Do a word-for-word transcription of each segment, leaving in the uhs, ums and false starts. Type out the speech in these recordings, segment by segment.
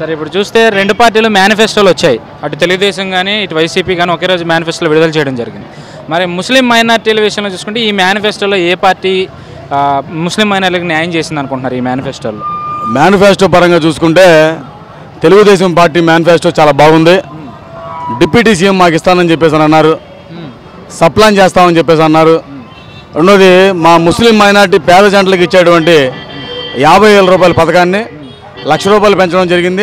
సరే ఇప్పుడు చూస్తే రెండు పార్టీలు మేనిఫెస్టోలు వచ్చాయి. అటు తెలుగుదేశం కానీ ఇటు వైసీపీ కానీ ఒకే రోజు మేనిఫెస్టోలో విడుదల చేయడం జరిగింది. మరి ముస్లిం మైనార్టీల విషయంలో చూసుకుంటే ఈ మేనిఫెస్టోలో ఏ పార్టీ ముస్లిం మైనార్టీలకు న్యాయం చేసింది అనుకుంటున్నారు? ఈ మేనిఫెస్టోలో మేనిఫెస్టో పరంగా చూసుకుంటే తెలుగుదేశం పార్టీ మేనిఫెస్టో చాలా బాగుంది. డిప్యూటీ సీఎం మాకు ఇస్తానని చెప్పేసి అన్నారు, సప్లాన్ చేస్తామని చెప్పేసి అన్నారు. రెండోది మా ముస్లిం మైనార్టీ పేద జంటలకు ఇచ్చేటువంటి యాభై వేల రూపాయల పథకాన్ని లక్ష రూపాయలు పెంచడం జరిగింది.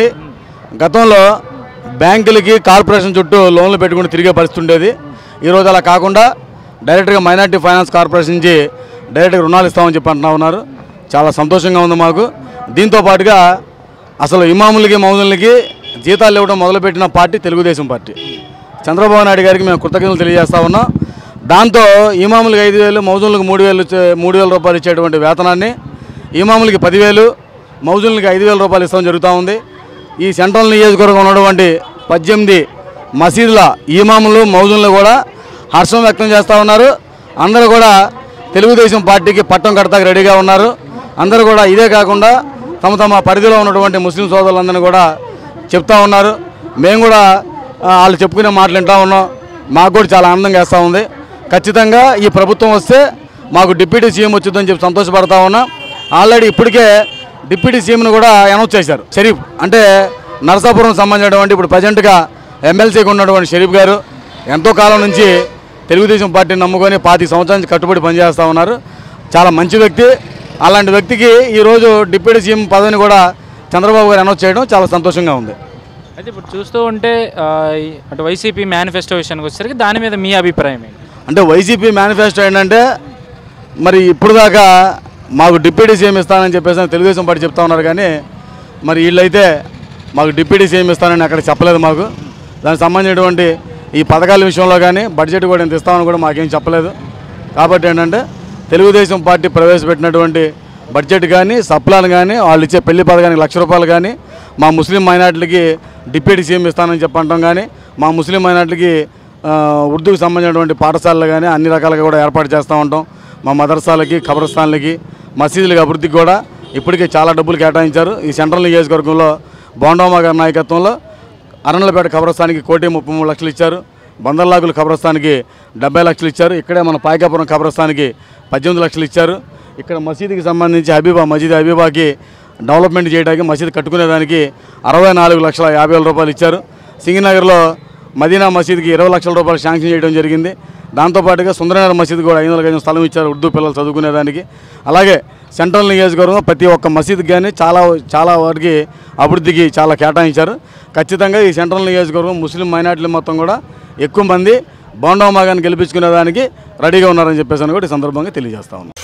గతంలో బ్యాంకులకి కార్పొరేషన్ చుట్టూ లోన్లు పెట్టుకుని తిరిగే పరిస్థితి ఉండేది. ఈరోజు అలా కాకుండా డైరెక్ట్గా మైనార్టీ ఫైనాన్స్ కార్పొరేషన్ నుంచి డైరెక్ట్గా రుణాలు ఇస్తామని చెప్పి అంటున్నా ఉన్నారు. చాలా సంతోషంగా ఉంది మాకు. దీంతో పాటుగా అసలు ఇమాములకి మౌజులకి జీతాలు ఇవ్వడం మొదలుపెట్టిన పార్టీ తెలుగుదేశం పార్టీ. చంద్రబాబు నాయుడు గారికి మేము కృతజ్ఞతలు తెలియజేస్తా ఉన్నాం. దాంతో ఇమాములకి ఐదు వేలు మౌజులకు మూడు వేలు మూడు వేల రూపాయలు ఇచ్చేటువంటి వేతనాన్ని ఇమాములకి పదివేలు మౌజులకి ఐదు వేల రూపాయలు ఇస్తాం జరుగుతూ ఉంది. ఈ సెంట్రల్ నియోజకవర్గం ఉన్నటువంటి పద్దెనిమిది మసీదుల ఇమాములు మౌజులు కూడా హర్షం వ్యక్తం చేస్తూ ఉన్నారు. అందరూ కూడా తెలుగుదేశం పార్టీకి పట్టం కడతాకి రెడీగా ఉన్నారు. అందరూ కూడా ఇదే కాకుండా తమ తమ పరిధిలో ఉన్నటువంటి ముస్లిం సోదరులందరినీ కూడా చెప్తా ఉన్నారు. మేము కూడా వాళ్ళు చెప్పుకునే మాటలు వింటూ ఉన్నాం. మాకు కూడా చాలా ఆనందంగా వేస్తూ ఉంది. ఖచ్చితంగా ఈ ప్రభుత్వం వస్తే మాకు డిప్యూటీ సీఎం వచ్చిందని చెప్పి సంతోషపడతా ఉన్నాం. ఆల్రెడీ ఇప్పటికే డిప్యూటీ సీఎంను కూడా అనౌన్స్ చేశారు. షరీఫ్ అంటే నరసాపురం సంబంధించినటువంటి ఇప్పుడు ప్రజెంట్గా ఎమ్మెల్సీగా ఉన్నటువంటి షరీఫ్ గారు ఎంతో కాలం నుంచి తెలుగుదేశం పార్టీని నమ్ముకొని పాతి సంవత్సరాల నుంచి కట్టుబడి పనిచేస్తూ ఉన్నారు. చాలా మంచి వ్యక్తి. అలాంటి వ్యక్తికి ఈరోజు డిప్యూటీ సీఎం పదవిని కూడా చంద్రబాబు గారు అనౌన్స్ చేయడం చాలా సంతోషంగా ఉంది. అయితే ఇప్పుడు చూస్తూ ఉంటే అటు వైసీపీ మేనిఫెస్టో విషయానికి వచ్చేసరికి దాని మీద మీ అభిప్రాయం ఏంటి? అంటే వైసీపీ మేనిఫెస్టో ఏంటంటే మరి ఇప్పుడు దాకా మాకు డిప్యూటీ సీఎం ఇస్తానని చెప్పేసి తెలుగుదేశం పార్టీ చెప్తా ఉన్నారు. కానీ మరి వీళ్ళైతే మాకు డిప్యూటీ సీఎం ఇస్తానని అక్కడ చెప్పలేదు. మాకు దానికి సంబంధించినటువంటి ఈ పథకాల విషయంలో కానీ బడ్జెట్ కూడా ఎంత ఇస్తామని కూడా మాకేం చెప్పలేదు. కాబట్టి ఏంటంటే తెలుగుదేశం పార్టీ ప్రవేశపెట్టినటువంటి బడ్జెట్ కానీ సప్లాన్ కానీ వాళ్ళు ఇచ్చే పెళ్లి పథకానికి లక్ష రూపాయలు కానీ మా ముస్లిం మైనార్టీలకి డిప్యూటీ సీఎం ఇస్తానని చెప్పంటాం కానీ మా ముస్లిం మైనార్టీలకి ఉర్దూకు సంబంధించినటువంటి పాఠశాలలు కానీ అన్ని రకాలుగా కూడా ఏర్పాటు చేస్తూ ఉంటాం. మా మదర్సాలకి ఖబరస్థాన్లకి మసీదులకి అభివృద్ధికి కూడా ఇప్పటికే చాలా డబ్బులు కేటాయించారు. ఈ సెంట్రల్ నియోజకవర్గంలో బోండమ్మ గారి నాయకత్వంలో అరణలపేట ఖబరస్థానికి కోటి ముప్పై మూడు లక్షలు ఇచ్చారు. బందర్లాగుల ఖబరస్థానికి డెబ్బై లక్షలు ఇచ్చారు. ఇక్కడే మన పాయకాపురం ఖబరస్థానికి పద్దెనిమిది లక్షలు ఇచ్చారు. ఇక్కడ మసీదుకి సంబంధించి హబీబా మసీద్ హబీబాకి డెవలప్మెంట్ చేయడానికి మసీదు కట్టుకునేదానికి అరవై నాలుగు లక్షల యాభై వేల రూపాయలు ఇచ్చారు. సింగనగర్లో మదీనా మసీద్కి ఇరవై లక్షల రూపాయలు శాంక్షన్ చేయడం జరిగింది. దాంతోపాటుగా సుందరనగర్ మసీద్ కూడా ఐదు వందల గజం స్థలం ఇచ్చారు ఉర్దూ పిల్లలు చదువుకునేదానికి. అలాగే సెంట్రల్ నియోజకవర్గంలో ప్రతి ఒక్క మసీద్కి కానీ చాలా చాలా వాటికి అభివృద్ధికి చాలా కేటాయించారు. ఖచ్చితంగా ఈ సెంట్రల్ నియోజకవర్గం ముస్లిం మైనార్టీలు మొత్తం కూడా ఎక్కువ మంది బోండమ్మ గారిని గెలిపించుకునేదానికి రెడీగా ఉన్నారని చెప్పేసి అని కూడా ఈ సందర్భంగా తెలియజేస్తా ఉన్నాం.